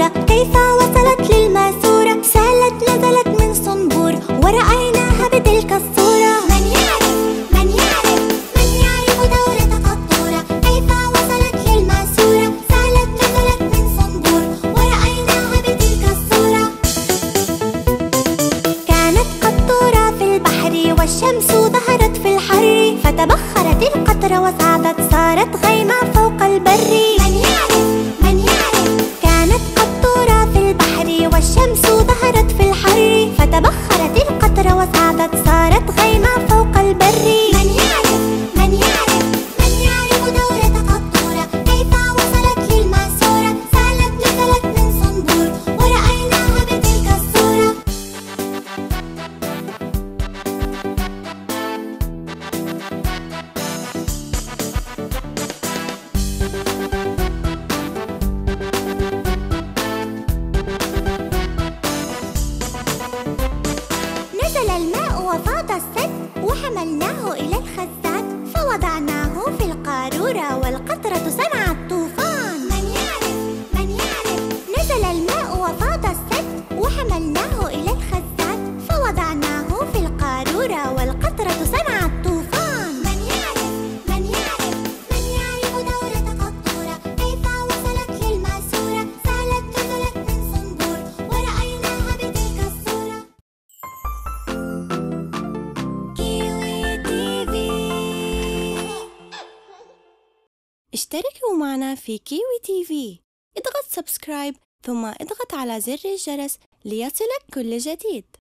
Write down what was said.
القطورة، كيف وصلت للماسورة؟ سالت نزلت من صنبور ورأيناها بتلك الصورة. من يعرف من يعرف من يعرف دورة قطورة، كيف وصلت للماسورة؟ سالت نزلت من صنبور ورأيناها بتلك الصورة. كانت قطورة في البحر والشمس ظهرت في الحر، فتبخرت القطرة وصعدت صارت غيمة فوق البر. من يعرف من يعرف كانت قطورة في البحر والشمس ظهرت في الحر، فتبخرت القطرة وصعدت صارت غيمة فوق البر. من يعرف من يعرف من يعرف دورة قطورة، كيف وصلت للماسورة؟ سالت نزلت من صنبور ورأيناها بتلك الصورة. نزل الماء وفاض السد وحملناه إلى الخزان، فوضعناه في القارورة والقطرة صنعت طوفان. من يعرف من يعرف نزل الماء وفاض السد وحملناه إلى الخزان، فوضعناه في القارورة والقطرة صنعت طوفان. من يعرف من يعرف من يعرف دورة قطورة، كيف وصلت للماسورة؟ سالت نزلت من صنبور ورأيناها بتلك الصورة. كيوي تيفي. اشتركوا معنا في كيوي تيفي. اضغط سبسكرايب ثم اضغط على زر الجرس ليصلك كل جديد.